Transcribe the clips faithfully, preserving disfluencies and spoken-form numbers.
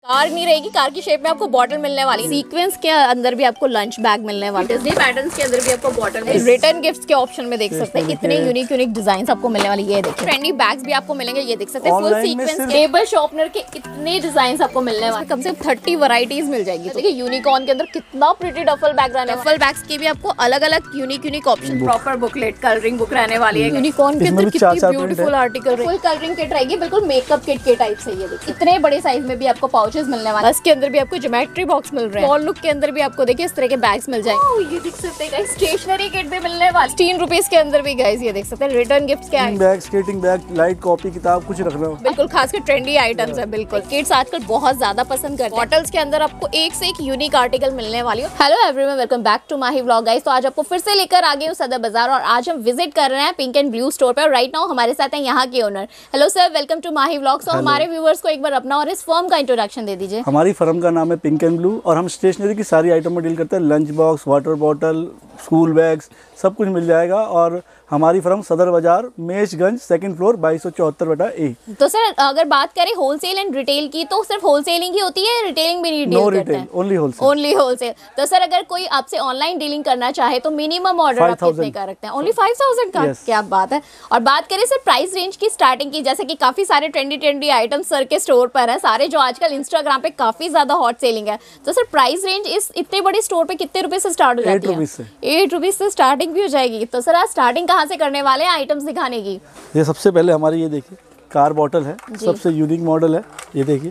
Car नहीं रहेगी, car की शेप में आपको बॉटल मिलने वाली, सीक्वेंस के अंदर भी आपको लंच बैग मिलने वाली, डिज्नी पैटर्न्स के अंदर भी आपको बॉटल, रिटर्न गिफ्ट्स के ऑप्शन में देख सकते हैं इतने यूनिक यूनिक डिजाइन आपको मिलने वाली। ये देखिए ट्रेंडी बैग्स भी आपको मिलेंगे, ये देख सकते हैं फुल सीक्वेंस टेबल शॉर्पनर के इतने डिजाइन आपको मिलने वाले, कम से कम थर्टी वराइटीज मिल जाएगी। देखिए यूनिकॉर्न के अंदर कितना प्रिटी डफल बैग रहने, डफल बैग्स के भी आपको अलग अलग unique unique option, proper booklet colouring book रहने वाली है। यूनिकॉर्न के अंदर कितनी beautiful article, full colouring kit रहेगी, बिल्कुल मेकअप किट के टाइप से। ये देखिए इतने बड़े साइज में भी आपको पाउचेस मिलने वाले, इसके अंदर भी आपको ज्योमेट्री बॉक्स मिल रहे हैं, वॉल लुक के अंदर भी आपको देखिए इस तरह के बैग्स मिल जाएंगे। ये देख सकते हैं गाइस स्टेशनरी किट भी मिलने वाली तीन रुपीस के अंदर भी गाइस। ये देख सकते हैं रिटर्न गिफ्ट्स के bag, skating bag, light copy किताब कुछ रखना हो, बिल्कुल खासकर ट्रेंडी आइटम्स है। बिल्कुल किड्स आजकल बहुत ज्यादा पसंद करते हैं। बॉटल्स के अंदर आपको एक से एक यूनिक आर्टिकल मिलने वाली है। Hello everyone, welcome back to Mahi vlog guys. तो आज आपको फिर से लेकर आ गई हूँ सदर बाजार और आज हम विजिट कर रहे हैं पिंक एंड ब्लू स्टोर पर। राइट नाउ हमारे साथ हैं यहाँ के owner. Hello sir, welcome to Mahi vlog. So हमारे व्यूअर्स को एक बार अपना और इस फर्म का इंट्रोडक्शन दे दीजिए। हमारी फर्म का नाम है पिंक एंड ब्लू और हम स्टेशनरी की सारी आइटम में डील करते हैं। Lunch box, water bottle, school bags, सब कुछ मिल जाएगा। और हमारी फर्म सदर बाजार, मेजगंज, सेकंड फ्लोर, बाईस सौ चौहत्तर बटा ए। तो सर अगर बात करें होलसेल एंड रिटेल की, तो सिर्फ होलसेलिंग ही होती है, रिटेलिंग भी नहीं डील नो करते retail, only wholesale. Only wholesale. तो सर अगर कोई आपसे ऑनलाइन डीलिंग करना चाहे तो मिनिमम ऑर्डर आप कितने का रखते हैं? ओनली फाइव थाउजेंड का। yes. क्या बात है। और बात करें सर प्राइस रेंज की स्टार्टिंग की, जैसे कि काफी सारे ट्रेंडी ट्रेंडी आइटम सर के स्टोर पर है, सारे जो आजकल इंस्टाग्राम पे काफी ज्यादा हॉट सेलिंग है। तो सर प्राइस रेंज इस इतने बड़े स्टोर पे कितने रुपए से स्टार्ट हो जाती है? एट रुपीज से स्टार्टिंग भी हो जाएगी। तो सर आज स्टार्टिंग कहाँ से करने वाले हैं आइटम्स दिखाने की? ये सबसे पहले हमारी ये देखिए कार बॉटल है, सबसे यूनिक मॉडल है। ये देखिए,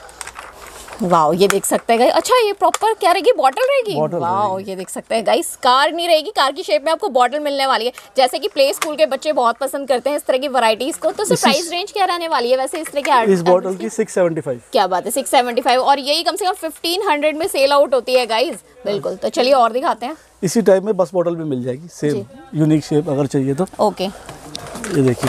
वाओ, ये देख सकते हैं गाइस। अच्छा ये प्रॉपर क्या रहेगी? बॉटल रहेगी। वाओ, ये देख सकते हैं गाइस, कार नहीं रहेगी, कार की शेप में आपको बॉटल मिलने वाली है, जैसे कि प्ले स्कूल के बच्चे बहुत पसंद करते हैं इस तरह की वैरायटीज को। तो सर प्राइस रेंज क्या रहने वाली है वैसे इस तरह के? इस बॉटल की सिक्स सेवेंटी फाइव। क्या बात है, सिक्स सेवेंटी फाइव। और यही कम से कम फिफ्टीन हंड्रेड में सेल आउट होती है गाइस। बिल्कुल, तो चलिए और दिखाते हैं। इसी टाइप में बस बॉटल भी मिल जाएगी, सेम यूनिक शेप अगर चाहिए तो। ओके, ये देखिए,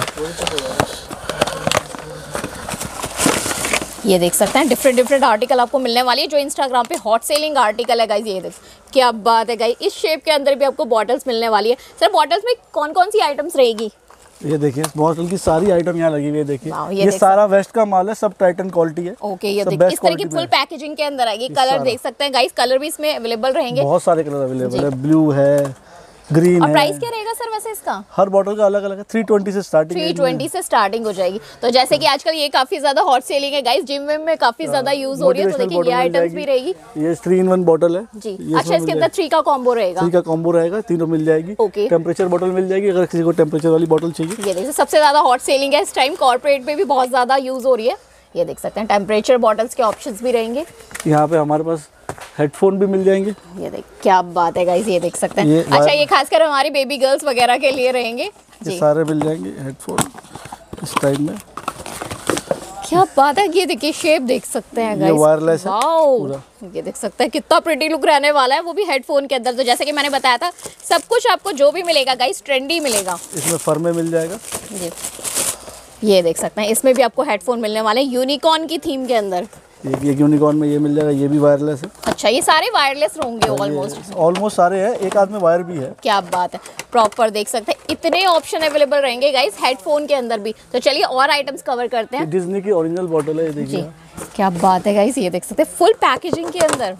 ये देख सकते हैं डिफरेंट डिफरेंट आर्टिकल आपको मिलने वाली है जो इंस्टाग्राम पे हॉट सेलिंग आर्टिकल है गाइस। ये देख, क्या बात है गाइस, इस शेप के अंदर भी आपको बॉटल्स मिलने वाली है। सर बॉटल्स में कौन कौन सी आइटम्स रहेगी? ये देखिए बॉटल की सारी आइटम यहाँ लगी हुई है। देखिए ये, ये सारा वेस्ट का माल है, सब टाइटन क्वालिटी है। ओके, ये देखिए इस तरह की फुल पैकेजिंग के अंदर आएगी। कलर देख सकते हैं गाइस, कलर भी इसमें अवेलेबल रहेंगे, बहुत सारे कलर अवेलेबल है, ब्लू है, ग्रीन और है। प्राइस क्या रहेगा सर वैसे इसका? हर बॉटल का अलग अलग है, थ्री ट्वेंटी से स्टार्टिंग थ्री ट्वेंटी से स्टार्टिंग हो जाएगी। तो जैसे कि आजकल ये काफी ज्यादा हॉट सेलिंग है गाइस, जिम में, में काफी ज्यादा यूज हो रही है। तो देखिए ये आइटम्स भी रहेगी। ये थ्री इन वन बॉटल है जी। अच्छा, इसके अंदर थ्री का कॉम्बो रहेगा। थ्री का कॉम्बो रहेगा, तीनों मिल जाएगी। ओके, टेम्परेचर बॉटल मिल जाएगी अगर किसी को टेम्परेचर वाली बॉटल चाहिए। ये देखिए सबसे ज्यादा हॉट सेलिंग है इस टाइम, कॉर्पोरेट में भी बहुत ज्यादा यूज हो रही है। ये देख सकते हैं टेम्परेचर बॉटल्स के ऑप्शंस भी रहेंगे। यहाँ पे हमारे पास हेडफोन भी मिल जाएंगे। ये देख, क्या बात है गाइस, ये देख सकते हैं। अच्छा, ये खासकर हमारी बेबी गर्ल्स वगैरह के लिए रहेंगे। ये सारे मिल जाएंगे हेडफोन इस टाइप में। क्या बात है, ये देखिए शेप देख सकते हैं गाइस, ये वायरलेस है पूरा। ये देख सकते हैं कितना प्रिटी लुक रहने वाला है, वो भी हेडफोन के अंदर। तो जैसे कि मैंने बताया था, सब कुछ आपको जो भी मिलेगा गाइस ट्रेंडी मिलेगा। इसमें फर में मिल जाएगा जी, ये देख सकते हैं, इसमें भी आपको हेडफोन मिलने वाले हैं यूनिकॉर्न की थीम के अंदर। ये यूनिकॉर्न में ये मिल जाएगा, ये भी वायरलेस है। अच्छा, ये सारे वायरलेस होंगे ऑलमोस्ट ऑलमोस्ट सारे हैं, एक आध में वायर भी है। क्या बात है, प्रॉपर देख सकते हैं इतने ऑप्शन अवेलेबल रहेंगे गाइस हेडफोन के अंदर भी। तो चलिए और आइटम्स कवर करते हैं। डिज्नी की ओरिजिनल बॉटल है, देखिए क्या बात है गाइस, ये देख सकते हैं फुल पैकेजिंग के अंदर।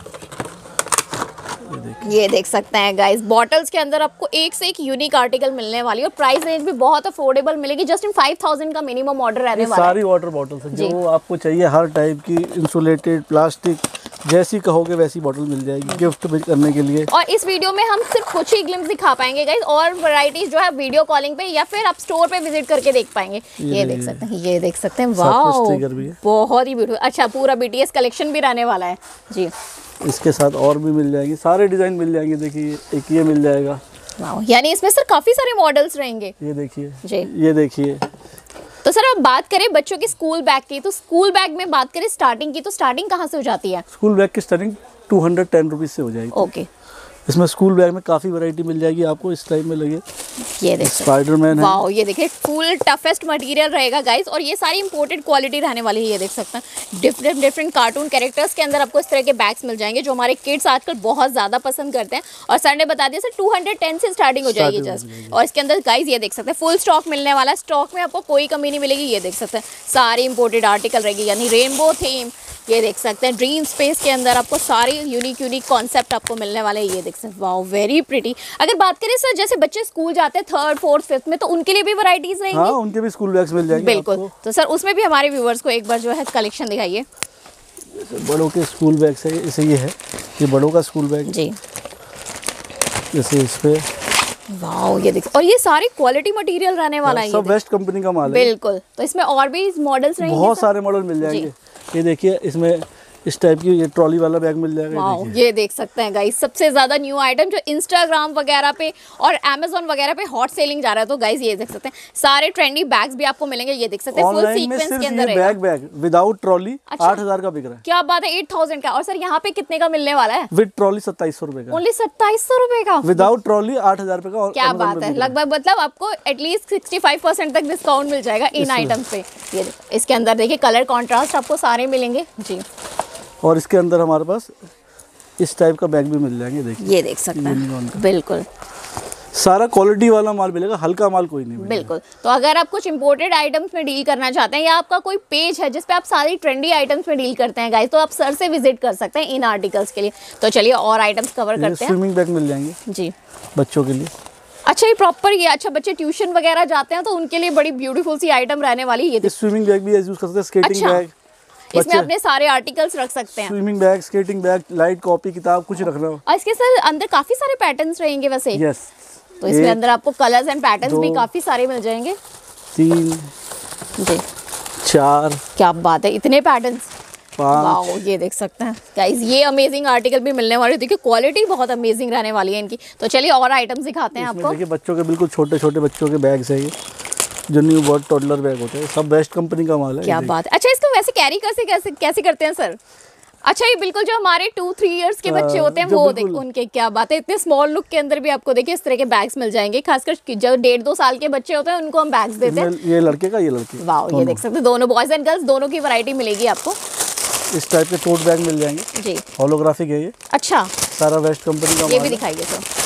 ये देख सकते हैं गाइस, बॉटल्स के अंदर आपको एक से एक यूनिक आर्टिकल मिलने वाली है और प्राइस रेंज भी बहुत अफोर्डेबल मिलेगी। जस्ट इन फाइव थाउजेंड का मिनिमम ऑर्डर रहने वाला है। सारी वाटर बॉटल्स हैं जो आपको चाहिए, हर टाइप की, इंसुलेटेड, प्लास्टिक, जैसी कहोगे वैसी बॉटल मिल जाएगी गिफ्ट करने के लिए। और इस वीडियो में हम सिर्फ कुछ ही ग्लिम्स दिखा पाएंगे गाइस, और वैरायटीज जो है वीडियो कॉलिंग पे या फिर आप स्टोर पे विजिट करके देख पाएंगे। ये, ये देख सकते हैं, ये देख सकते हैं, वाओ बहुत ही ब्यूटीफुल। अच्छा, पूरा बीटीएस कलेक्शन भी रहने वाला है जी। इसके साथ और भी मिल जाएंगे, सारे डिजाइन मिल जाएंगे। देखिए एक ये मिल जाएगा, यानी इसमें सर काफी सारे मॉडल्स रहेंगे। ये देखिए जी, ये देखिए। तो सर अब बात करें बच्चों की स्कूल बैग की, तो स्कूल बैग में बात करें स्टार्टिंग की, तो स्टार्टिंग कहाँ से हो जाती है? स्कूल बैग की starting two hundred ten rupees से हो जाएगी। ओके, इसमें स्कूल बैग में काफी वैरायटी मिल जाएगी आपको। इस टाइप में लगे, ये देखिए स्पाइडरमैन है। वाओ, ये देखिए फुल टफेस्ट मटेरियल रहेगा गाइस, और ये सारी इंपोर्टेड क्वालिटी रहने वाली है। ये देख सकते हैं डिफरेंट डिफरेंट कार्टून कैरेक्टर्स के अंदर आपको इस तरह के बैग्स मिल जाएंगे जो हमारे किड्स आजकल बहुत ज्यादा पसंद करते हैं। और सर ने बता दिया सर टू हंड्रेड टेन से स्टार्टिंग हो जाएगी जस्ट। और इसके अंदर गाइस ये देख सकते हैं फुल स्टॉक मिलने वाला है, स्टॉक में आपको कोई कमी नहीं मिलेगी। ये देख सकते हैं सारी इंपोर्टेड आर्टिकल रहेगी, यानी रेनबो थीम, ये देख सकते हैं ड्रीम स्पेस के अंदर आपको सारे यूनिक यूनिक कॉन्सेप्ट आपको मिलने वाले हैं। ये देख सकते हैं, वाओ वेरी प्रिटी। अगर बात करें सर, जैसे बच्चे स्कूल जाते हैं थर्ड फोर्थ फिफ्थ में, तो उनके लिए भी वैरायटीज रहेंगी? हाँ, उनके भी स्कूल बैग्स मिल जाएंगे बिल्कुल आपको। तो सर उसमें भी हमारे व्यूवर्स को एक बार जो है कलेक्शन दिखाइए। बड़ों के स्कूल बैग से इसे ये है, ये बड़ों का स्कूल बैग जी, जैसे इस पे वाओ ये देखिए, और ये सारी क्वालिटी मटेरियल रहने वाला है, सब वेस्ट कंपनी का माल है। बिल्कुल। तो इसमें और भी मॉडल्स रहेंगे? बहुत सारे मॉडल मिल जाएंगे। ये देखिए, इसमें इस टाइप की ये ट्रॉली वाला बैग मिल जाएगा। वाओ ये देख सकते हैं गाइस, सबसे ज्यादा न्यू आइटम जो इंस्टाग्राम वगैरह पे और अमेज़न वगैरह पे हॉट सेलिंग जा रहा है। तो गाइस ये देख सकते हैं सारे ट्रेंडी बैग्स भी आपको मिलेंगे। ये देख सकते हैं फुल सीक्वेंस के अंदर बैग बैग विदाउट ट्रॉली आठ हजार का बिक रहा है। क्या बात है, एट थाउजेंड का। और सर यहाँ पे कितने का मिलने वाला है? विद ट्रॉली सत्ताईस सौ रुपए का। ओनली सत्ताईस सौ रुपए का। विदाउट ट्रॉली आठ हजार रुपए का। क्या बात है, लगभग मतलब आपको एटलीस्ट सिक्सटी फाइव परसेंट तक डिस्काउंट मिल जाएगा इन आइटम्स पे। ये इसके अंदर देखिए कलर कॉन्ट्रास्ट आपको सारे मिलेंगे जी। और इसके अंदर हमारे पास इस टाइप का बैग भी मिल जाएंगे। देखिए ये देख सकते हैं, बिल्कुल सारा क्वालिटी वाला माल मिलेगा, हल्का माल कोई नहीं मिलेगा। बिल्कुल। तो अगर आप कुछ इंपोर्टेड आइटम्स में डील करना चाहते हैं या आपका कोई पेज है जिस पे आप सारी ट्रेंडी आइटम्स में डील करते हैं गाइस, तो आप सर से विजिट कर सकते हैं इन आर्टिकल्स के लिए। तो चलिए और आइटम्स कवर करते हैं। स्विमिंग बैग मिल जाएंगे जी बच्चों के लिए। अच्छा ये प्रॉपर ये अच्छा बच्चे ट्यूशन वगैरह जाते हैं तो उनके लिए बड़ी ब्यूटीफुल सी आइटम रहने वाली है। ये स्विमिंग बैग भी यूज कर सकते हैं, स्केटिंग अच्छा, बैग, इसमें अपने सारे आर्टिकल्स रख सकते हैं। Swimming bag, skating bag, light copy किताब कुछ रखना हो। और इसके सर अंदर काफी सारे पैटर्न्स रहेंगे वैसे। यस। तो इसमें अंदर आपको कलर्स एंड पैटर्न्स भी काफी सारे मिल जाएंगे। तीन जी, चार, क्या बात है, इतने पैटर्न्स। वाओ पाँच। ये देख सकते हैं गाइस, ये अमेजिंग आर्टिकल भी मिलने वाले। देखिए क्वालिटी बहुत अमेजिंग रहने वाली है इनकी। तो चलिए और आइटम्स दिखाते हैं आपको। देखिए बच्चों के बिल्कुल छोटे छोटे बच्चों के बैग्स है, ये जो न्यू बॉर्न टॉडलर बैग होते हैं, सब बेस्ट कंपनी का माल है। क्या बात है। अच्छा इसको वैसे कैरी कैसे कैसे कैसे करते हैं सर? अच्छा ये बिल्कुल जो हमारे टू थ्री इयर्स के बच्चे होते हैं वो देख उनके, क्या बात है, इतने स्मॉल लुक के अंदर भी आपको देखिए इस तरह के बैग्स मिल जाएंगे। खासकर जो डेढ़ दो साल के बच्चे होते हैं उनको हम बैग्स देते हैं। ये लड़के का, ये लड़की। वाओ ये देख सकते हैं, दोनों बॉयज एंड गर्ल्स दोनों की वैरायटी मिलेगी आपको। इस टाइप के टोट बैग मिल जाएंगे जी, होलोग्राफिक है ये। अच्छा सारा वेस्ट कंपनी का। ये भी दिखाइए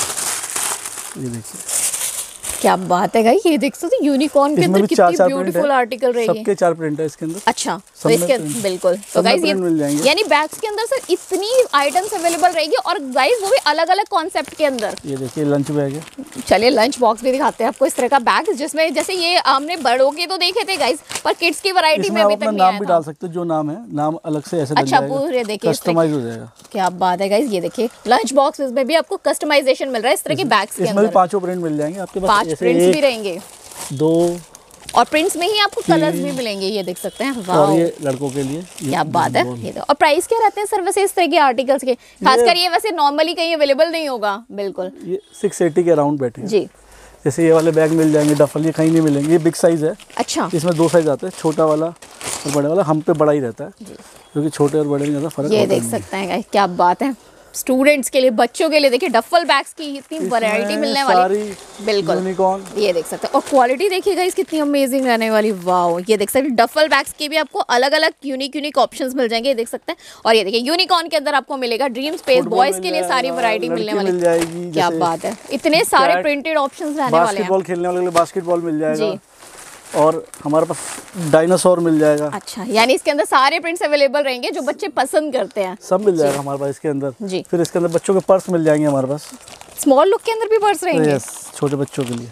सर। ये देखिए क्या बात है गाइस, ये देख सकते हैं यूनिकॉर्न के अंदर कितनी ब्यूटीफुल आर्टिकल रहेगी। सबके चार प्रिंट है इसके अंदर। अच्छा तो इसके बिल्कुल तो गाइस ये यानी बैग्स के अंदर सर इतनी आइटम्स अवेलेबल रहेगी और गाइस वो भी अलग अलग कॉन्सेप्ट के अंदर। ये देखिए लंच बैग है। चलिए लंच बॉक्स भी दिखाते हैं आपको इस तरह का बैग, जिसमें जैसे ये हमने बड़ों के तो देखे थे गाइस, पर किड्स की वैरायटी में अभी तक नहीं आया नाम भी डाल सकते हो, जो नाम है नाम अलग से ऐसे अच्छा पूरे देखिए कस्टमाइज हो जाएगा। क्या बात है गाइस, ये देखिए लंच बॉक्स में भी आपको कस्टमाइजेशन मिल रहा है इस तरह के बैग्स के अंदर। इसमें भी पांचों प्रिंट मिल जाएंगे आपके पास, पांच प्रिंट्स भी रहेंगे, दो और प्रिंट्स में ही आपको कलर्स भी मिलेंगे। ये देख सकते हैं, वाओ और ये लड़कों के लिए क्या बात है। ये तो और प्राइस क्या रहते हैं सर वैसे इस तरह के आर्टिकल्स के? खासकर ये वैसे नॉर्मली कहीं अवेलेबल नहीं होगा। बिल्कुल ये सिक्स एटी के अराउंड बैठे जी। जैसे ये वाले बैग मिल जाएंगे डफल, ये कहीं नहीं मिलेंगे, ये बिग साइज है। अच्छा इसमें दो साइज आते हैं, छोटा वाला और बड़े वाला। हम पे बड़ा ही रहता है क्योंकि छोटे और बड़े में ज़्यादा फर्क। ये देख सकते हैं गाइस, क्या बात है, स्टूडेंट्स के लिए बच्चों के लिए देखिए डफल बैग्स की इतनी वैरायटी मिलने वाली। बिल्कुल यूनिकॉर्न, ये देख सकते हैं और क्वालिटी देखिए गाइस कितनी अमेजिंग रहने वाली। वाओ ये देख सकते हैं डफल बैग्स के भी आपको अलग अलग यूनिक यूनिक ऑप्शंस मिल जाएंगे। ये देख सकते हैं और ये देखिए यूनिकॉर्न के अंदर आपको मिलेगा ड्रीम स्पेस, बॉयज के लिए सारी वैरायटी मिलने वाली। मिल जाएगी। क्या बात है, इतने सारे प्रिंटेड ऑप्शंस रहने वाले हैं। बास्केटबॉल खेलने वाले बास्केटबॉल मिल जाएगा और हमारे पास डायनासोर मिल जाएगा। अच्छा यानी इसके अंदर सारे प्रिंट्स अवेलेबल रहेंगे जो बच्चे पसंद करते हैं, सब मिल जाएगा हमारे पास इसके अंदर जी। फिर इसके अंदर बच्चों के पर्स मिल जाएंगे हमारे पास, स्मॉल लुक के अंदर भी पर्स रहेंगे। यस, छोटे बच्चों के लिए।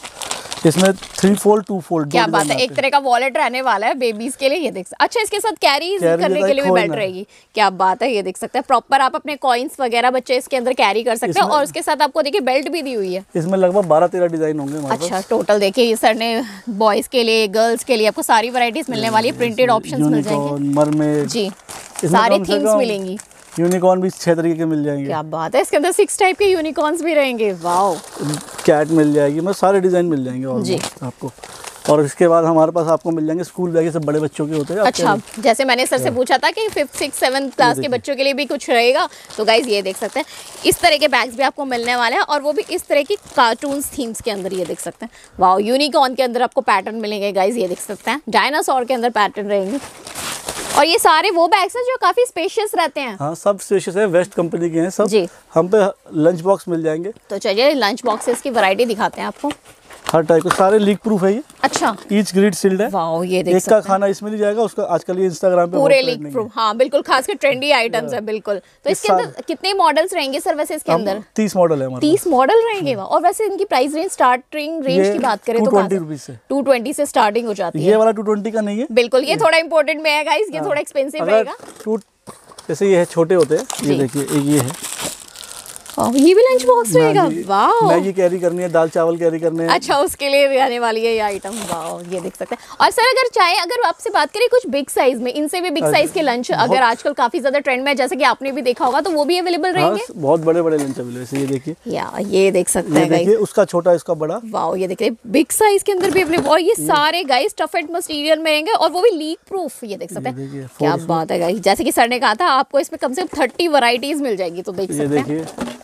इसमें थ्री फोल्ड टू फोल्ड क्या बात है, एक तरह का वॉलेट रहने वाला है बेबीज के लिए। ये देख सकते, अच्छा इसके साथ कैरी करने के लिए भी बेल्ट रहेगी। क्या बात है, ये देख सकते हैं प्रॉपर आप अपने कॉइन्स वगैरह बच्चे इसके अंदर कैरी कर सकते हैं और उसके साथ आपको देखिए बेल्ट भी दी हुई है। इसमें लगभग बारह तेरह डिजाइन होंगे हमारे पास। अच्छा टोटल देखिए ये सर ने बॉयज के लिए गर्ल्स के लिए आपको सारी वैरायटीज मिलने वाली है, प्रिंटेड ऑप्शंस मिल जाएंगे। मरमेड जी, सारी थीम्स मिलेंगी। यूनिकॉर्न भी छह तरीके के मिल जाएंगे। क्या बात है, इसके अंदर सिक्स टाइप के यूनिकॉर्न्स भी रहेंगे। वाओ, कैट मिल जाएगी, मतलब सारे डिजाइन मिल जाएंगे ऑलमोस्ट आपको। और इसके बाद हमारे पास आपको मिल जाएंगे स्कूल बैग, सब बड़े बच्चों के होते हैं। अच्छा जैसे मैंने सर से पूछा था कि फिफ्थ सिक्स सेवन्थ क्लास के बच्चों के लिए भी कुछ रहेगा, तो गाइज ये देख सकते हैं इस तरह के बैग्स भी आपको मिलने वाले हैं और वो भी इस तरह की कार्टून्स थीम्स के अंदर। ये देख सकते हैं, वाओ यूनिकॉर्न के अंदर आपको पैटर्न मिलेंगे गाइज। ये देख सकते हैं डायनासोर के अंदर पैटर्न रहेंगे और ये सारे वो बैग्स हैं जो काफी स्पेशियस रहते हैं। हाँ सब स्पेशियस है, वेस्ट कंपनी के हैं सब जी। हम पे लंच बॉक्स मिल जाएंगे। तो चलिए लंच बॉक्सेस की वैरायटी दिखाते हैं आपको। हर टाइप के सारे लीक प्रूफ है ये। अच्छा, ईच ग्रिड सील्ड है। वाओ, ये देख एक सकते का हैं। खाना इसमें नहीं जाएगा, उसका आजकल ये इंस्टाग्राम पे पूरे बहुत लीक trending प्रूफ, है। हाँ बिल्कुल, खासकर ट्रेंडी आइटम्स है बिल्कुल। तो इसके अंदर कितने मॉडल्स रहेंगे सर वैसे इसके अंदर? तीस मॉडल है हमारे तीस मॉडल रहेंगे वहाँ। और वैसे इनकी प्राइस रेंज, स्टार्टिंग रेंज की बात करें तो टू ट्वेंटी रुपीज से टू ट्वेंटी से स्टार्टिंग हो जाती है। ये वाला टू ट्वेंटी का नहीं है बिल्कुल, ये थोड़ा इंपॉर्टेंट में है गाइस, ये थोड़ा एक्सपेंसिव अगर रहेगा। टू जैसे ये है छोटे होते हैं, ये देखिए एक ये है, ओह, ये भी लंच बॉक्स रहेगा। वाओ, मैगी कैरी करनी है, दाल चावल कैरी करने हैं। अच्छा, उसके लिए भी आने वाली है ये आइटम। वाओ, ये देख सकते हैं। और सर अगर चाहे, अगर आपसे बात करें कुछ बिग साइज में, इनसे भी बिग साइज के लंच अगर आजकल काफी ज्यादा ट्रेंड में है, जैसे कि आपने भी देखा होगा, तो वो भी अवेलेबल रहेंगे। हाँ, बहुत बड़े बड़े लंच अवेलेबल है। ये देखिए, या ये देख सकते हैं देखिए उसका छोटा, इसका बड़ा। वाओ, ये देखिए बिग साइज के अंदर भी अवेलेबल। और ये सारे गाइस टफेट मटेरियल में रहेंगे और वो भी लीक प्रूफ। ये देख सकते हैं, क्या बात है गाइस। जैसे कि सर ने कहा था, आपको इसमें कम से कम थर्टी वैरायटीज मिल जाएगी। तो देख सकते हैं,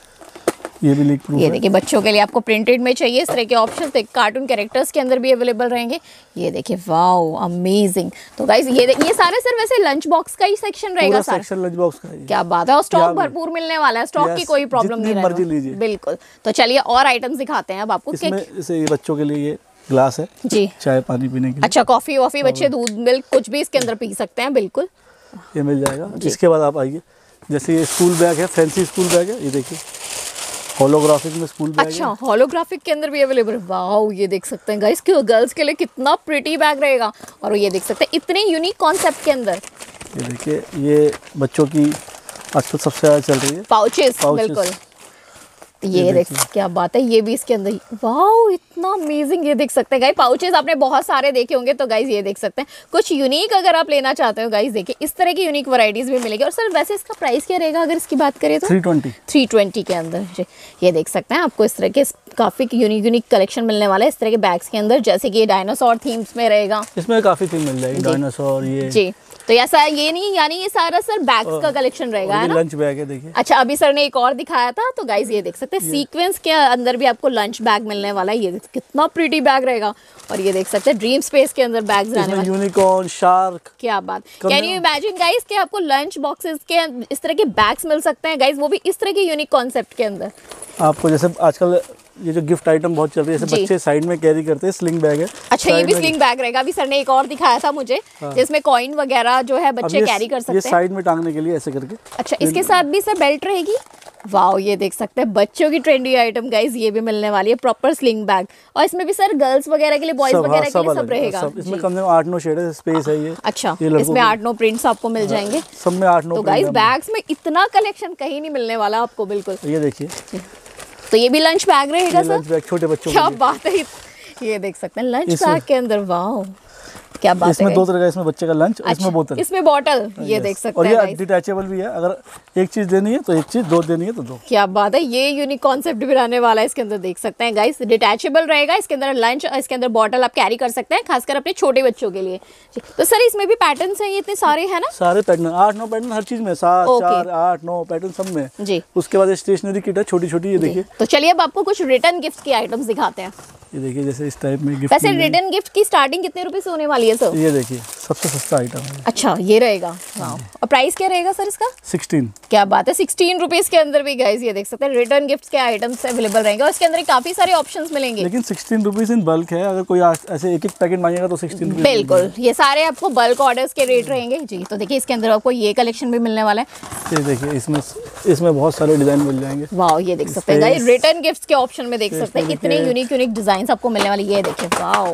ये भी लीक प्रूफ ये है। देखिए बच्चों के लिए आपको प्रिंटेड में चाहिए इस तरह के ऑप्शन, तो कार्टून कैरेक्टर्स के अंदर भी अवेलेबल रहेंगे। ये देखिए, वाओ अमेजिंग। तो गाइस ये ये सारे सर वैसे लंच बॉक्स का ही सेक्शन रहेगा सारा। सेक्शन लंच बॉक्स का है। क्या बात है। और स्टॉक भरपूर मिलने वाला है, स्टॉक की कोई प्रॉब्लम नहीं मर्जी लीजिए। बिल्कुल। तो चलिए और आइटम्स दिखाते हैं अब आपको। इसमें जैसे ये बच्चों के लिए ये ग्लास है जी, चाय पानी पीने के लिए। अच्छा, कॉफी वॉफी बच्चे दूध मिल्क कुछ भी इसके अंदर पी सकते हैं। बिल्कुल, ये मिल जाएगा। इसके बाद आप आइए, जैसे ये स्कूल बैग है, फैंसी स्कूल बैग है। ये देखिए होलोग्राफिक में स्कूल बैग अच्छा, होलोग्राफिक के अंदर भी अवेलेबल है। वाओ, ये देख सकते हैं गाइस, गर्ल्स के लिए कितना प्रिटी बैग रहेगा। और ये देख सकते हैं इतने यूनिक कॉन्सेप्ट के अंदर। ये देखिए, ये बच्चों की आजकल सबसे ज़्यादा चल रही है पाउचेस। बिल्कुल, ये देख, क्या बात है। ये भी इसके अंदर, वाओ इतना अमेजिंग। ये देख सकते हैं गाइस, पाउचेस आपने बहुत सारे देखे होंगे, तो गाइस ये देख सकते हैं कुछ यूनिक अगर आप लेना चाहते हो गाइस, देखिए इस तरह की यूनिक वैरायटीज भी मिलेगी। और सर वैसे इसका प्राइस क्या रहेगा अगर इसकी बात करें तो? थ्री ट्वेंटी थ्री ट्वेंटी के अंदर जी। ये देख सकते हैं आपको इस तरह के काफी यूनिक यूनिक कलेक्शन मिलने वाला है इस तरह के बैग्स के अंदर, जैसे कि ये डायनासोर थीम्स में रहेगा। इसमें काफी थीम मिल जाएगी, डायनासोर ये जी। तो ऐसा ये नहीं, यानी ये सारा सर बैग्स का कलेक्शन रहेगा, है ना? लंच बैग है देखिए। अच्छा, अभी सर ने एक और दिखाया था, तो गाइस ये देख सकते हैं सीक्वेंस के अंदर भी आपको लंच बैग मिलने वाला है। ये कितना प्रीटी बैग रहेगा। और ये देख सकते हैं ड्रीम स्पेस के अंदर बैग्स रहने वाले, यूनिकॉर्न, शार्क। क्या बात। कैन यू इमेजिन गाइस कि आपको लंच बॉक्सेस के इस तरह के बैग्स मिल सकते हैं गाइस, वो भी इस तरह के यूनिक कॉन्सेप्ट के अंदर। आपको जैसे आजकल ये जो गिफ्ट आइटम बहुत चल रही है, जैसे बच्चे साइड में कैरी करते हैं, स्लिंग बैग है। अच्छा, ये भी स्लिंग बैग रहेगा। अभी सर ने एक और दिखाया था मुझे, हाँ, जिसमें कॉइन वगैरह जो है बच्चे कैरी कर सकते हैं। ये साइड में टांगने के लिए ऐसे करके। अच्छा, इसके साथ भी सर बेल्ट रहेगी। वाओ, ये देख सकते हैं बच्चों की ट्रेंडी आइटम गाइस, ये भी मिलने वाली है, प्रॉपर स्लिंग बैग। और इसमें भी सर गर्ल्स वगैरह के लिए, बॉयज वगैरह के लिए सब रहेगा। सब, इसमें कम से कम आठ नौ शेड है, स्पेस है ये। अच्छा, इसमें आठ नौ प्रिंट्स आपको मिल जाएंगे। सब में आठ नौ। तो गाइस बैग्स में इतना कलेक्शन कहीं नहीं मिलने वाला आपको। बिल्कुल, ये देखिए, तो ये भी लंच बैग रहेगा सर। लंच बैग छोटे बच्चों क्या बात है। ये देख सकते हैं लंच बैग के अंदर, वाओ क्या बात है। इसमें दो तरह का, इसमें बच्चे का लंच, अच्छा, इसमें बोतल, इसमें बॉटल। ये देख सकते हैं। और ये डिटैचेबल भी है, अगर एक चीज देनी है तो एक चीज, दो देनी है तो दो। क्या बात है। ये यूनिक कॉन्सेप्ट भी रहने वाला है इसके अंदर, देख सकते हैं गाइस, डिटैचेबल रहेगा इसके अंदर लंच, इसके अंदर बॉटल आप कैरी कर सकते हैं, खासकर अपने छोटे बच्चों के लिए। तो सर इसमें भी पैटर्न्स हैं, ये इतने सारे हैं ना? सारे पैटर्न, आठ नौ पैटर्न हर चीज में, सात चार आठ नौ पैटर्न सब में जी। उसके बाद स्टेशनरी किट है छोटी छोटी, ये देखिए। तो चलिए अब आपको कुछ रिटर्न गिफ्ट की आइटम्स दिखाते हैं। ये देखिए, जैसे इस टाइप में गिफ्ट। वैसे रिटर्न गिफ्ट की स्टार्टिंग कितने रुपए से होने वाली है सर? ये देखिए, सबसे सस्ता आइटम है। अच्छा, ये रहेगा। वाओ, और प्राइस क्या रहेगा सर इसका? सिक्सटीन। क्या बात है, सिक्सटीन रुपीज के अंदर भी गाइस ये देख सकते हैं रिटर्न गिफ्ट के आइटम्स अवेलेबल रहेंगे। और इसके अंदर काफी सारे ऑप्शंस मिलेंगे, लेकिन सिक्सटीन रुपीज इन बल्क है। अगर कोई ऐसे एक एक पैकेट मांगेगा तो सिक्सटीन रुपीज। बिल्कुल, ये सारे आपको बल्क ऑर्डर्स के रेट रहेंगे जी। तो देखिए इसके अंदर आपको ये कलेक्शन भी मिलने वाला है। ये देखिए, इसमें इसमें बहुत सारे डिजाइन मिल जाएंगे। वाओ, ये देख सकते हैं गाइस, रिटर्न गिफ्ट्स के ऑप्शन में देख सकते हैं इतने यूनिक यूनिक डिजाइन आपको मिलने वाली। ये देखिए, वाओ,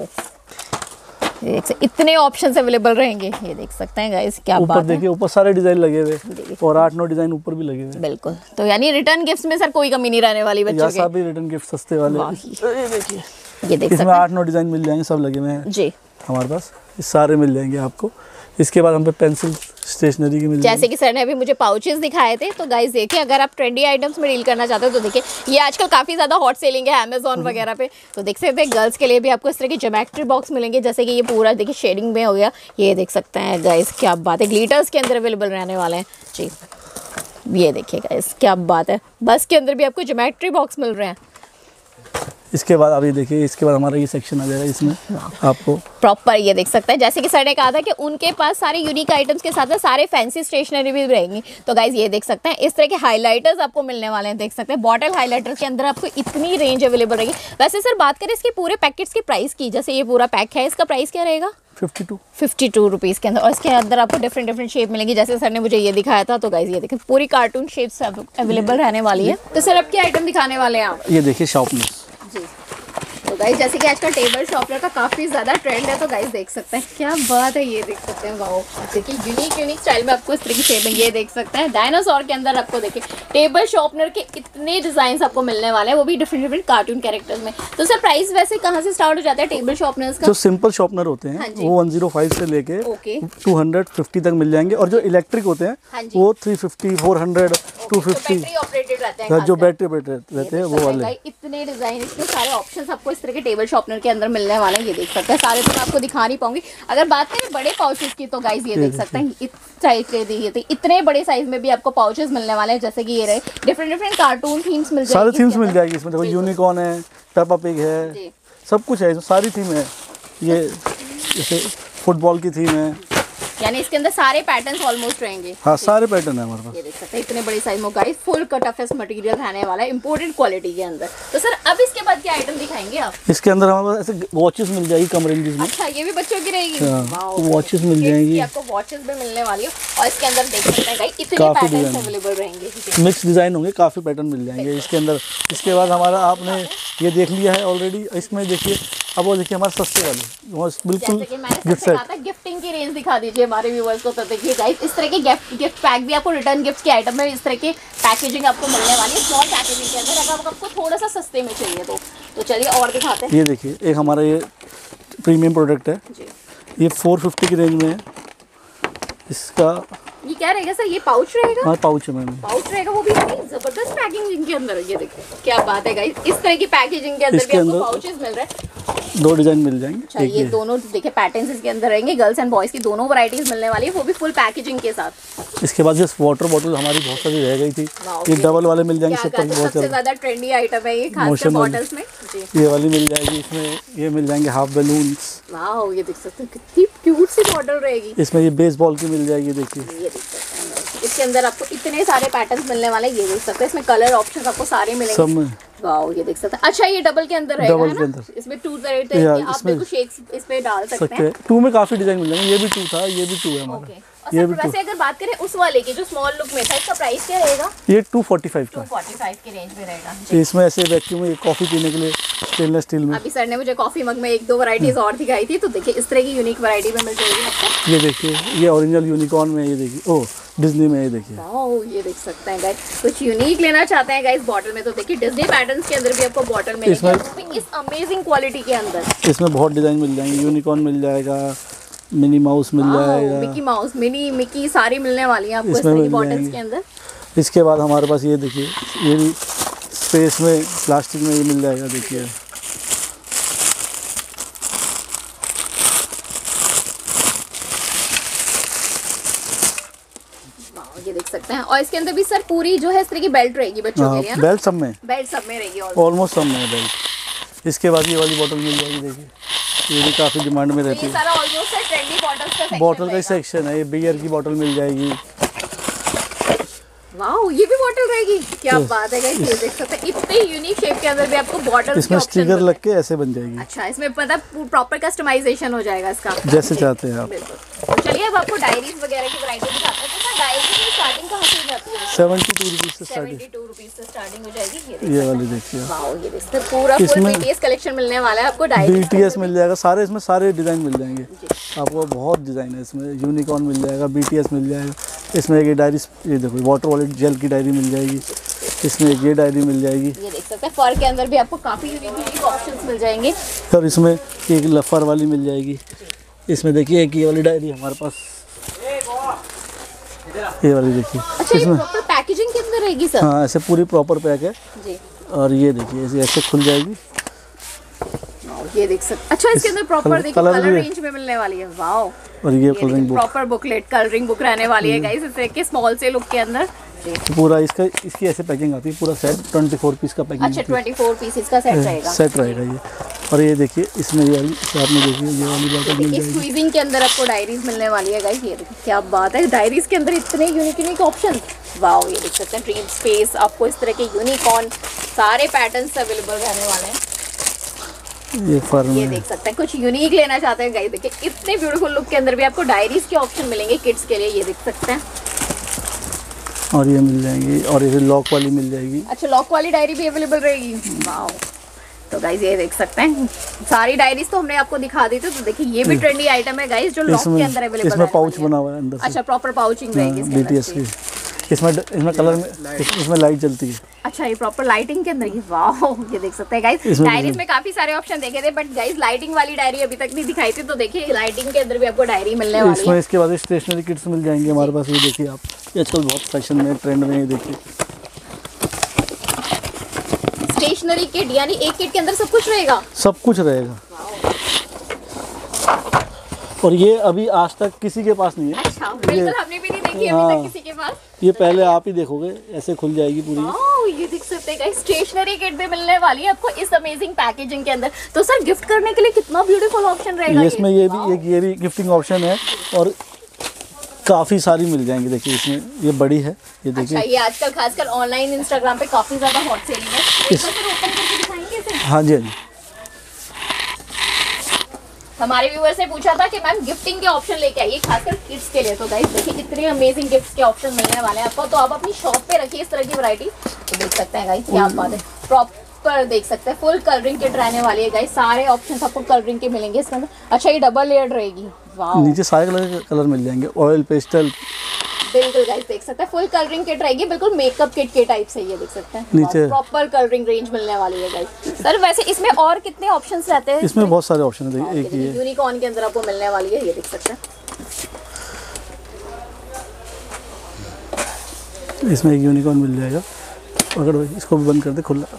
देख सकते इतने ऑप्शंस अवेलेबल रहेंगे। ये देख सकते हैं गाइस, क्या बात है। देखिए ऊपर सारे डिजाइन लगे हुए और आठ नौ डिजाइन ऊपर भी लगे हुए। बिल्कुल, तो यानी रिटर्न गिफ्ट्स में सर कोई कमी नहीं रहने वाली बच्चों के। भी रिटर्न गिफ्ट सस्ते वाले। ये देखिए, ये देख सकते हैं आठ नौ डिजाइन मिल जाएंगे, सब लगे हुए हैं जी हमारे पास। ये सारे मिल जाएंगे आपको। इसके बाद हम पे पेंसिल स्टेशनरी की मिल जाएगी। जैसे कि सर ने अभी मुझे पाउचेस दिखाए थे, तो गाइस देखिए अगर आप ट्रेंडी आइटम्स में डील करना चाहते हो तो देखिए ये आजकल काफ़ी ज़्यादा हॉट सेलिंग है अमेजोन वगैरह पे। तो देख सकते हैं गर्ल्स के लिए भी आपको इस तरह के ज्योमेट्री बॉक्स मिलेंगे, जैसे कि ये पूरा देखिए शेडिंग में हो गया। ये देख सकते हैं गाइस, क्या बात है, ग्लिटर्स के अंदर अवेलेबल रहने वाले हैं जी। ये देखिए गाइस, क्या बात है, बस के अंदर भी आपको ज्योमेट्री बॉक्स मिल रहे हैं। इसके बाद आप ये देखिए, इसके बाद हमारा ये सेक्शन आ जाएगा, इसमें आपको प्रॉपर ये देख सकते हैं, जैसे कि सर ने कहा था कि उनके पास सारे यूनिक आइटम्स के साथ साथ सारे फैंसी स्टेशनरी भी रहेंगी। तो गाइज ये देख सकते हैं इस तरह के हाइलाइटर्स आपको मिलने वाले हैं, देख सकते हैं बॉटल हाइलाइटर्स के अंदर आपको इतनी रेंज अवेलेबल रहेगी। वैसे सर बात करें इसके पूरे पैकेट्स की प्राइस की, जैसे ये पूरा पैक है, इसका प्राइस क्या रहेगा? Fifty two fifty two rupees के अंदर, और इसके अंदर आपको डिफरेंट डिफरेंट शेप मिलेंगी, जैसे सर ने मुझे ये दिखाया था। तो गाइज ये देखें पूरी कार्टून शेप्स अवेलेबल रहने वाली है। तो सर अब क्या आइटम दिखाने वाले हैं आप? ये देखिए शार्पनर्स जी। तो गाइस जैसे कि आजकल टेबल शॉर्पनर का काफ़ी ज़्यादा ट्रेंड है, तो गाइस देख सकते हैं क्या बात है, ये देख सकते हैं वाओ, देखिए यूनिक यूनिक स्टाइल में आपको इस तरह की शेप में ये देख सकते हैं। डायनासोर के अंदर आपको देखिए टेबल शॉर्पनर के इतने डिजाइन आपको मिलने वाले हैं, वो भी डिफरेंट डिफरेंट कार्टून कैरेक्टर्स में। तो सर प्राइस वैसे कहाँ से स्टार्ट हो जाता है टेबल शॉर्पनर्स का? जो सिंपल शॉर्पनर होते हैं हाँ जी। वो वन जीरो फाइव से लेके ओके। टू हंड्रेड फिफ्टी तक मिल जाएंगे, और जो इलेक्ट्रिक होते हैं हाँ जी। वो three fifty four hundred two fifty battery operated रहते हैं, जो बैटरी ऑपरेटेड रहते हैं वो वाले। इतने डिजाइन, इतने सारे ऑप्शंस आपको इस तरह के टेबल शॉर्पनर के अंदर मिलने वाले हैं, ये देख सकते हैं। सारे तो मैं आपको दिखा नहीं पाऊंगी। अगर बात करें बड़े पाउचेस की, तो गाइस ये देख सकते हैं इस साइज के दिए थे, इतने बड़े साइज में भी आपको पाउचेस मिलने वाले हैं, जैसे कि ये रहे डिफरेंट डिफरेंट कार्टून थीम्स मिल जाएगी, सारे थीम्स मिल जाएगी इसमें। देखो यूनिकॉर्न है, पेपा पिग है, सब कुछ है इसमें, सारी थीम है। ये जैसे फुटबॉल की थीम है, यानी इसके अंदर सारे पैटर्न्स ऑलमोस्ट रहेंगे। हाँ सारे पैटर्न है हमारे पास। ये देख सकते हैं इतने बड़े साइज में guys, full cut toughest material रहने वाला है, इंपोर्टेड क्वालिटी के अंदर। तो सर अब इसके बाद क्या आइटम दिखाएंगे आप? इसके अंदर हमारे पास ऐसे वॉचेस मिल जाएगी कम रेंजेस में। अच्छा ये भी बच्चों की रहेगी? हाँ, वॉचेस मिल जाएंगी आपको, वॉचेस भी मिलने वाली है, और इसके अंदर देख सकते हैं गाइस इतने काफी पैटर्न्स डिजाइन अवेलेबल रहेंगे, मिक्स डिजाइन होंगे, काफी पैटर्न मिल जाएंगे इसके अंदर। इसके बाद हमारा आपने ये देख लिया है ऑलरेडी, इसमें देखिए अब वो देखिए हमारे सस्ते वाले वो बिल्कुल जैसे कि मैंने गिफ्ट सबसे सेट। कहा था गिफ्टिंग की रेंज दिखा दीजिए हमारे व्यूअर्स को। तो देखिए गाइस इस तरह के गिफ्ट गिफ्ट पैक भी आपको, रिटर्न गिफ्ट के आइटम में इस तरह के पैकेजिंग आपको मिलने वाली है, स्मॉल पैकेजिंग के अंदर, अगर आपको थोड़ा सा सस्ते में चाहिए तो। तो चलिए और दिखाते हैं। ये देखिए एक हमारा ये प्रीमियम प्रोडक्ट है जी। ये फोर फिफ्टी की रेंज में है। इसका ये क्या रहेगा सर? ये पाउच रहेगा? हाँ पाउच है मैम, पाउच रहेगा, वो भी इतनी जबरदस्त पैकिंग के अंदर। ये देखिए क्या बात है गाइस, इस तरह की पैकेजिंग के अंदर इसके भी आपको अंदर पाउचेस मिल रहे हैं। दो डिजाइन मिल जाएंगे। अच्छा ये दोनों देखिए पैटर्न्स इसके अंदर रहेंगे, गर्ल्स एंड बॉयज की दोनों वैरायटीज मिलने वाली है, वो भी फुल पैकेजिंग के साथ। इसके बाद ये वाटर बॉटल हमारी बहुत सारी रह गई थी, ये डबल वाले मिल जाएंगे, सब बहुत सबसे ज्यादा ट्रेंडी आइटम है ये, खासकर Motion वाली। बॉटल्स में जी। ये वाली मिल जाएगी, इसमें ये मिल जाएंगे हाफ बैलून्स। वाओ ये देख सकते हैं कितनी क्यूट सी बॉटल रहेगी। इसमें ये बेसबॉल की मिल जाएगी, देखिए ये देख सकते हैं इसके अंदर आपको इतने सारे पैटर्न्स मिलने वाले हैं, ये देख सकते हैं इसमें कलर ऑप्शंस आपको सारे मिलेंगे सब में। वाओ ये देख सकते हैं। अच्छा ये डबल के अंदर रहेगा, डबल है के ना? अंदर। इसमें टू तरह के आप इसमें देखो शेक्स इस पे डाल सकते सकते हैं। हैं। टू में काफी डिजाइन मिल जाएंगे, ये भी टू था, ये भी टू है हमारा। ओके। और ये सर भी वैसे अगर बात करें उस वाले की जो स्मॉल लुक में था, इसका प्राइस क्या रहेगा? ये टू फोर्टी फाइव टू का। फोर्टी फाइव की रेंज में रहेगा जी। इसमें ऐसे वैक्यूम में कॉफी पीने के लिए स्टेनलेस स्टील में। अभी सर ने मुझे कॉफी मग में एक दो वैरायटीज और दिखाई थी, तो देखिए इस तरह की यूनिक वैरायटी में मिल जाएगी आपको। ये देखिए ये ओरिजिनल यूनिकॉर्न में, ये देखिए ओ डिज्नी में, ये देखिए वाओ ये देख सकते हैं गाइस, कुछ यूनिक लेना चाहते हैं गाइस बॉटल में, तो देखिए डिज्नी पैटर्न्स के अंदर भी आपको बॉटल मिलेगी, इसमें- वो भी इस अमेजिंग क्वालिटी के अंदर। इसमें बहुत डिजाइन मिल जाएंगे, यूनिकॉर्न मिल जाएगा, मिनी माउस मिल जाएगा, मिकी माउस, मिनी मिकी सारी मिलने वाली है आपको इस इसमें तरह की मिल बॉटल्स जाएंगी। के अंदर। इसके बाद हमारे पास ये देखिए ये भी स्पेस में प्लास्टिक में ये मिल जाएगा, देखिए वाओ ये देख सकते हैं, और इसके अंदर भी सर पूरी जो है इस तरह की बेल्ट रहेगी बच्चों के लिए, है ना? बेल्ट सब में, बेल्ट सब में रहेगी और ऑलमोस्ट सब में है बेल्ट। इसके बाद ये वाली बॉटल मिल जाएगी, देखिए ये भी काफ़ी डिमांड में रहती ये है। सारा ऑलमोस्ट है ट्रेंडी बॉटल्स का सेक्शन बॉटल का ही रहेगा। सेक्शन है, ये बियर की बॉटल मिल जाएगी। वाओ ये भी बॉटल रहेगी, क्या बात है गाइस, ये देख सकते हैं इतने यूनिक शेप के अंदर भी आपको बॉटल्स इसमें स्टिकर लग के ऐसे बन जाएगी। अच्छा इसमें पता प्रॉपर कस्टमाइजेशन हो जाएगा इसका, जैसे चाहते हैं आप। बिल्कुल। तो चलिए अब आपको डायरीज वगैरह की वैरायटी दिखाते हैं। तो सर डायरी की स्टार्टिंग कहाँ से हो जाती है? सेवेंटी टू रुपीज़ से स्टार्टिंग, सेवेंटी टू रुपीज से स्टार्टिंग हो जाएगी। ये देख ये वाली देखिए। वाओ ये देखते हैं पूरा फुल इसमें- बीटीएस कलेक्शन मिलने वाला है आपको डायरी। बीटीएस मिल जाएगा, सारे इसमें सारे डिज़ाइन मिल जाएंगे आपको, बहुत डिज़ाइन है इसमें। यूनिकॉर्न मिल जाएगा, बीटीएस मिल जाएगा, इसमें एक ये डायरी, ये देखो वाटर वाली जेल की डायरी मिल जाएगी, इसमें एक ये डायरी मिल जाएगी। ये देख सकते हैं फर के अंदर भी आपको काफी यूनिक यूनिक ऑप्शंस मिल जाएंगे। और इसमें एक लफर वाली मिल जाएगी। इसमें देखिए एक ये वाली डायरी हमारे पास, ये वाली देखिए। अच्छा ये इसमें प्रॉपर पैकेजिंग के अंदर रहेगी सर? हाँ ऐसे पूरी प्रॉपर पैक है। जी। और ये देखिए ऐसे ऐसे खुल जाएगी। वाओ, ये देख सकते, अच्छा इसके अंदर प्रॉपर कलर- देखिए कलर कलर भी- रेंज में मिलने वाली है। वाओ और ये colouring book, proper booklet colouring book रहने वाली है गाइस, इस तरह के स्मॉल से लुक के अंदर। तो पूरा इसका इसकी ऐसे पैकिंग आती है, पूरा सेट ट्वेंटी फोर पीस का पैकिंग। अच्छा ट्वेंटी फोर पीसेस का सेट रहेगा। सेट रहेगा ये। और ये देखिए इसमें ये वाली आपने देखिए ये वाली बॉटल मिल इस जाएगी। स्क्वीजिंग के अंदर आपको डायरीज मिलने वाली है गाइस। ये देखिए क्या बात है, डायरीज के अंदर इतने यूनिक यूनिक ऑप्शन। वाओ, ये देख सकते हैं ड्रीम स्पेस, आपको इस तरह के यूनिकॉर्न सारे पैटर्न्स अवेलेबल रहने वाले हैं। ये फर्म ये देख सकते हैं, कुछ यूनिक लेना चाहते हैं गाइस, देखिए इतने ब्यूटीफुल लुक के अंदर भी आपको डायरीज के ऑप्शन मिलेंगे किड्स के लिए। ये देख सकते हैं, और ये मिल जाएंगी, और ये लॉक वाली मिल जाएगी। अच्छा लॉक वाली डायरी भी अवेलेबल रहेगी। वाओ, तो गाइस ये देख सकते हैं सारी डायरीज तो हमने आपको दिखा दी थी। तो देखिए ये भी ट्रेंडी आइटम है गाइस जो लॉक के अंदर अवेलेबल है। इसमें पाउच बना हुआ है अंदर से। अच्छा प्रॉपर पाउचिंग रहेगी इसके अंदर। बीटीएस की इसमें इसमें कलर में इसमें लाइट जलती है। अच्छा ये प्रॉपर लाइटिंग के अंदर ही। वाओ, ये देख सकते हैं गाइस, डायरीज में काफी सारे ऑप्शन देखे थे बट गाइस लाइटिंग वाली डायरी अभी तक नहीं दिखाई थी। तो देखिए लाइटिंग के अंदर भी आपको डायरी मिलने वाली है। इसमें इसके बाद स्टेशनरी किट्स मिल जाएंगे हमारे पास। ये देखिए आप, ये आजकल बहुत फैशन में ट्रेंड में, ये देखिए स्टेशनरी किट, यानी एक किट के अंदर सब कुछ रहेगा। सब कुछ रहेगा। और ये अभी आज तक किसी के पास नहीं है। अच्छा बिल्कुल, हमने भी नहीं देखी अभी हाँ, तक किसी के पास। ये पहले आप ही देखोगे, ऐसे खुल जाएगी पूरी। वाओ, ये देख सकते हैं गाइस स्टेशनरी किट भी मिलने वाली है आपको इस अमेजिंग पैकेजिंग के अंदर। तो सर गिफ्ट करने के लिए कितना ब्यूटीफुल ऑप्शन रहेगा। ये इसमें ये भी एक ये भी गिफ्टिंग ऑप्शन है, और काफ़ी सारी मिल जाएंगी। देखिए इसमें ये बड़ी है, ये देखिए। अच्छा, ये आजकल खासकर ऑनलाइन इंस्टाग्राम पे काफी ज्यादा हॉट सेलिंग है। एक बार सर ओपन करके दिखाएंगे इसे? हाँ जी, हाँ जी। हमारे व्यूअर से पूछा था कि मैम गिफ्टिंग के ऑप्शन लेके आइए खासकर किड्स के लिए। तो गाइस देखिए इतने अमेजिंग गिफ्ट्स के ऑप्शन मिलने वाले हैं आपको। तो आप अपनी शॉप पे रखिए इस तरह की वैरायटी, तो देख सकते हैं गाइस क्या बात है। प्रॉपर देख सकते हैं फुल कलरिंग किट रहने वाली है गाइस। सारे ऑप्शंस आपको कलरिंग के मिलेंगे इसके अंदर। अच्छा ये डबल लेयर्ड रहेगी। वाओ, नीचे सारे कलर के कलर मिल जाएंगे, ऑयल पेस्टल। बिल्कुल गाइस देख सकते हैं फुल कलरिंग किट रहेगी, बिल्कुल मेकअप किट के टाइप से। ये देख सकते हैं नीचे प्रॉपर कलरिंग रेंज मिलने वाली है गाइस। सर वैसे इसमें और कितने ऑप्शंस रहते हैं? इसमें बहुत सारे ऑप्शन है। देखिए एक ये यूनिकॉर्न के अंदर आपको मिलने वाली है। ये देख सकते हैं, इसमें एक यूनिकॉर्न मिल जाएगा। अगर इसको भी बंद कर दे खुला,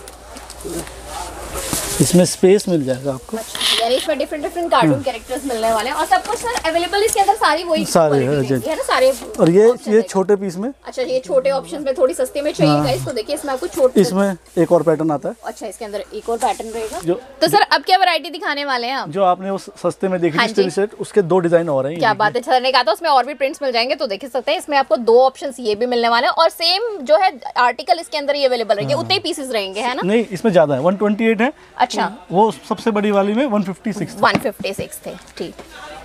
इसमें स्पेस मिल जाएगा आपको। यानी इसमें डिफरेंट डिफरेंट कार्टून कैरेक्टर्स मिलने वाले हैं और सब कुछ सर अवेलेबल इसके अंदर सारी वही सारे quality है ना सारे। और ये options ये है। छोटे पीस में। अच्छा ये छोटे ऑप्शन में थोड़ी सस्ते में चाहिए हाँ। गाइस। तो देखिए इसमें आपको छोटे इसमें एक और पैटर्न आता है। अच्छा इसके अंदर एक और पैटर्न रहेगा। जो तो सर अब क्या वैरायटी दिखाने वाले हैं आप? जो आपने वो सस्ते में देखी हाँ थी सेट, उसके दो डिजाइन और हैं। क्या बात है, सर ने कहा था उसमें और भी प्रिंट्स मिल जाएंगे। तो देख सकते हैं इसमें आपको दो ऑप्शंस ये भी मिलने वाले हैं और सेम जो है आर्टिकल इसके अंदर ही अवेलेबल रहेंगे। उतने ही पीसेस रहेंगे है ना? नहीं, इसमें ज्यादा है, वन ट्वेंटी एट है। अच्छा वो सबसे बड़ी वाली में one fifty six one fifty six थे। ठीक,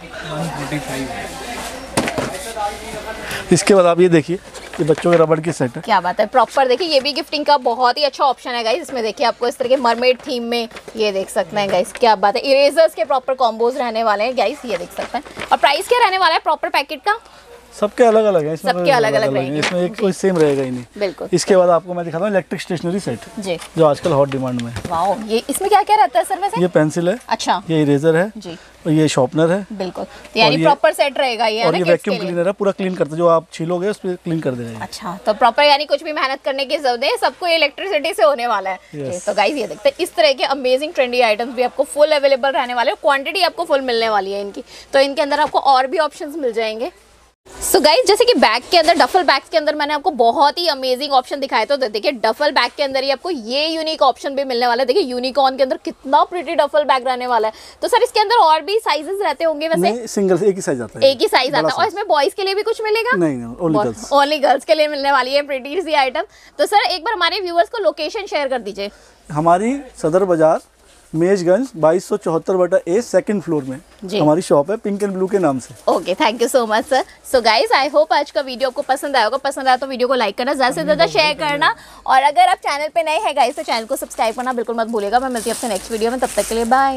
इसके बाद आप ये देखिए, ये बच्चों के रबड़ की सेट है। क्या बात है, प्रॉपर देखिए ये भी गिफ्टिंग का बहुत ही अच्छा ऑप्शन है गाइस। इसमें देखिए आपको इस तरह के मरमेड थीम में ये देख सकते हैं गाइस। क्या बात है, इरेजर्स के प्रॉपर कॉम्बोज रहने वाले हैं गाइस। ये देख सकते हैं। और प्राइस क्या रहने वाला है प्रॉपर पैकेट का? सबके अलग अलग है। इसमें सबके अलग अलग रहेंगे। इसमें एक कोई सेम रहेगा ही नहीं। बिल्कुल। इसके बाद आपको मैं दिखाता हूँ इलेक्ट्रिक स्टेशनरी सेट, जी, जो आजकल हॉट डिमांड में है। वाओ, ये इसमें क्या क्या रहता है सर वैसे? ये पेंसिल है, अच्छा ये इरेजर है, जी, और ये शॉर्पनर है, बिल्कुल। तो यानी ये- प्रॉपर सेट रहेगा ये, और है ये ना, kids वैक्यूम के लिए? क्लीनर है, पूरा क्लीन करता है। जो आप छीलोगे उस पर क्लीन कर देगा ये। अच्छा, तो प्रॉपर यानी कुछ भी मेहनत करने की जरूरत नहीं है, सबको इलेक्ट्रिसिटी से होने वाला है। Yes. ठीक, तो गाइस ये देखते हैं इस तरह के अमेजिंग ट्रेंडी आइटम्स भी आपको फुल अवेलेबल रहने वाले हैं। क्वांटिटी आपको फुल मिलने वाली है इनकी। तो इनके अंदर आपको और भी ऑप्शंस मिल जाएंगे। सो so गाइस जैसे कि बैग के अंदर डफल बैग्स के अंदर मैंने आपको बहुत ही अमेजिंग ऑप्शन दिखाए। तो देखिए डफल बैग के अंदर ही आपको ये यूनिक ऑप्शन भी मिलने वाला है। देखिए यूनिकॉर्न के अंदर कितना प्रिटी डफल बैग रहने वाला है। तो सर इसके अंदर और भी साइजेस रहते होंगे वैसे? नहीं, सिंगल एक ही साइज आता है। एक ही साइज आता है। और इसमें बॉयज के लिए भी कुछ मिलेगा? नहीं नहीं, ओनली गर्ल्स। ओनली गर्ल्स के लिए मिलने वाली है प्रिटी सी आइटम। तो सर एक बार हमारे व्यूअर्स को लोकेशन शेयर कर दीजिए। हमारी सदर बाजार मेजगंज बाईस सौ चौहत्तर बटा ए सेकंड फ्लोर में जी। हमारी शॉप है, पिंक एंड ब्लू के नाम से। Okay, thank you so much sir. So guys I hope आज का वीडियो आपको पसंद आया होगा। पसंद आया तो वीडियो को लाइक करना, ज़्यादा से ज़्यादा शेयर करना, और अगर आप चैनल पे नए हैं गाइज तो चैनल को सब्सक्राइब करना बिल्कुल मत भूलिएगा। मैं मिलती हूँ आपसे नेक्स्ट वीडियो में, तब तक के लिए बाय।